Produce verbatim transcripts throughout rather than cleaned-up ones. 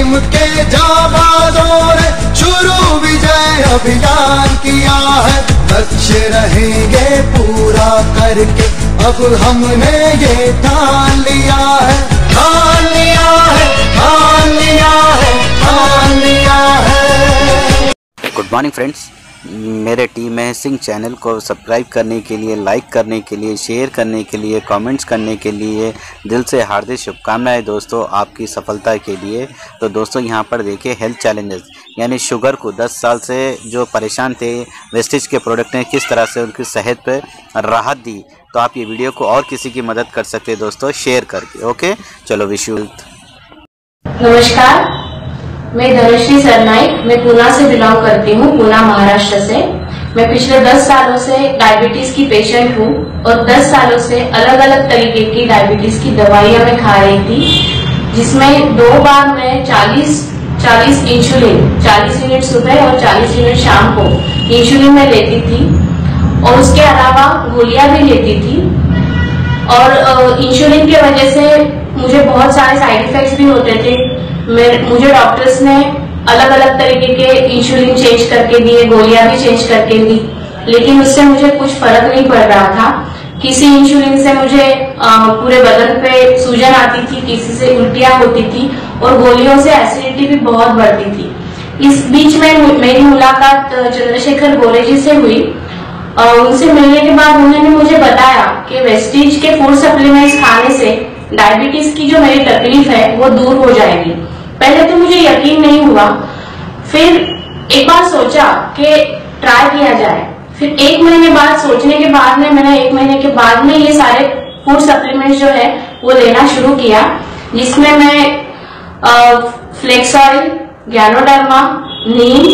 Team के जाबाजों ने शुरू विजय अभियान किया है। लक्ष्य रहेंगे पूरा करके अब हमने ये ठान लिया है, ठान लिया है, ठान लिया है, ठान लिया है। गुड मॉर्निंग फ्रेंड्स, मेरे टीम में सिंह चैनल को सब्सक्राइब करने के लिए, लाइक करने के लिए, शेयर करने के लिए, कमेंट्स करने के लिए दिल से हार्दिक शुभकामनाएं दोस्तों आपकी सफलता के लिए। तो दोस्तों यहाँ पर देखिए हेल्थ चैलेंजेस यानी शुगर को दस साल से जो परेशान थे, वेस्टेज के प्रोडक्ट ने किस तरह से उनकी सेहत पे राहत दी। तो आप ये वीडियो को और किसी की मदद कर सकते हैं दोस्तों शेयर करके। ओके चलो, विश यू। नमस्कार, मैं धनुश्री सरनाइक, मैं पूना से बिलोंग करती हूँ, पूना महाराष्ट्र से। मैं पिछले दस सालों से डायबिटीज की पेशेंट हूँ और दस सालों से अलग अलग तरीके की डायबिटीज की दवाइयाँ मैं खा रही थी, जिसमें दो बार मैं चालीस चालीस इंसुलिन चालीस यूनिट सुबह और चालीस यूनिट शाम को इंसुलिन में लेती थी और उसके अलावा गोलियां भी लेती थी। और इंसुलिन की वजह से मुझे बहुत सारे साइड इफेक्ट्स भी होते थे। मुझे डॉक्टर्स ने अलग अलग तरीके के इंसुलिन चेंज करके दिए, गोलियां भी चेंज करके दी, लेकिन उससे मुझे कुछ फर्क नहीं पड़ रहा था। किसी इंसुलिन से मुझे आ, पूरे बदन पे सूजन आती थी, किसी से उल्टियां होती थी और गोलियों से एसिडिटी भी बहुत बढ़ती थी। इस बीच में मेरी मुलाकात चंद्रशेखर गोरे जी से हुई। आ, उनसे मिलने के बाद उन्होंने मुझे बताया कि वेस्टीज के फूड सप्लीमेंट्स खाने से डायबिटीज की जो मेरी तकलीफ है वो दूर हो जाएगी। पहले तो मुझे यकीन नहीं हुआ, फिर एक बार सोचा कि ट्राई किया जाए। फिर एक महीने बाद सोचने के बाद में मैंने एक महीने के बाद में ये सारे फूड सप्लीमेंट्स जो है वो लेना शुरू किया, जिसमें मैं फ्लेक्स ऑयल, गैनोडर्मा, नीम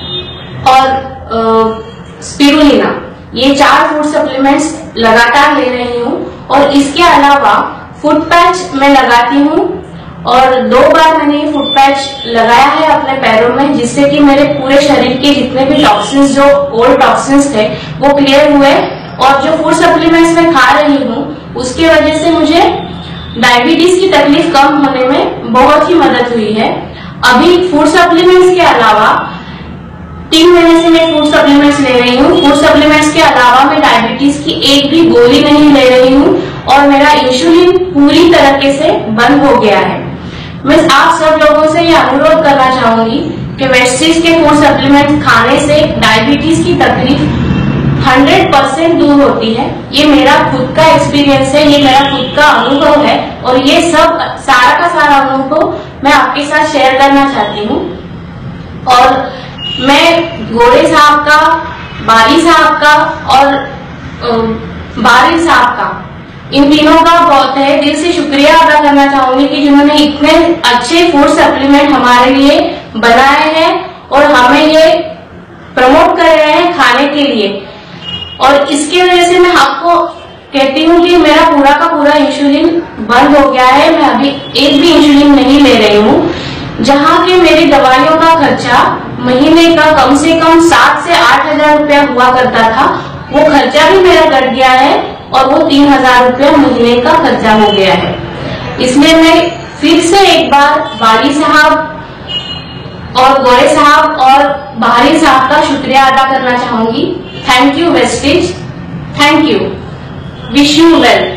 और स्पिरुलिना ये चार फूड सप्लीमेंट्स लगातार ले रही हूँ। और इसके अलावा फुट पैच मैं लगाती हूँ और दो बार मैंने ये फुट पैच लगाया है अपने पैरों में, जिससे कि मेरे पूरे शरीर के जितने भी टॉक्सिन्स, जो ओल्ड टॉक्सिन्स थे, वो क्लियर हुए। और जो फूड सप्लीमेंट्स मैं खा रही हूँ उसकी वजह से मुझे डायबिटीज की तकलीफ कम होने में बहुत ही मदद हुई है। अभी फूड सप्लीमेंट्स के अलावा तीन महीने से मैं फूड सप्लीमेंट्स ले रही हूँ। फूड सप्लीमेंट्स के अलावा मैं डायबिटीज की एक भी गोली नहीं ले रही हूँ और मेरा इंसुलिन पूरी तरीके से बंद हो गया है। मैं आप सब लोगों से ये अनुरोध करना चाहूंगी कि वेस्टीज के फूड सप्लीमेंट खाने से डायबिटीज की तकलीफ सौ परसेंट दूर होती है। ये मेरा खुद का एक्सपीरियंस है, ये मेरा खुद का अनुभव है और ये सब सारा का सारा अनुभव मैं आपके साथ शेयर करना चाहती हूँ। और मैं गोरे साहब का, बाली साहब का और बारिश साहब का, इन तीनों का बहुत है दिल से शुक्रिया अदा करना चाहूंगी कि जिन्होंने इतने अच्छे फूड सप्लीमेंट हमारे लिए बनाए हैं और हमें ये प्रमोट कर रहे हैं खाने के लिए। और इसकी वजह से मैं आपको कहती हूँ कि मेरा पूरा का पूरा इंसुलिन बंद हो गया है। मैं अभी एक भी इंसुलिन नहीं ले रही हूँ। जहाँ के मेरी दवाइयों का खर्चा महीने का कम से कम सात से आठ हजार रुपया हुआ करता था, वो खर्चा भी मेरा घट गया है और वो तीन हजार रुपया महीने का खर्चा हो गया है। इसलिए मैं फिर से एक बार बाली साहब और गोरे साहब और बाहरी साहब का शुक्रिया अदा करना चाहूंगी। Thank you wastage, thank you, wish you wealth.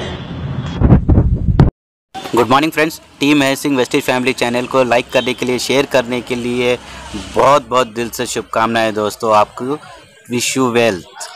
Good morning friends, team है सिंह वेस्टेज फैमिली चैनल को लाइक करने के लिए, शेयर करने के लिए बहुत बहुत दिल से शुभकामनाएं दोस्तों आपको। Wish you wealth.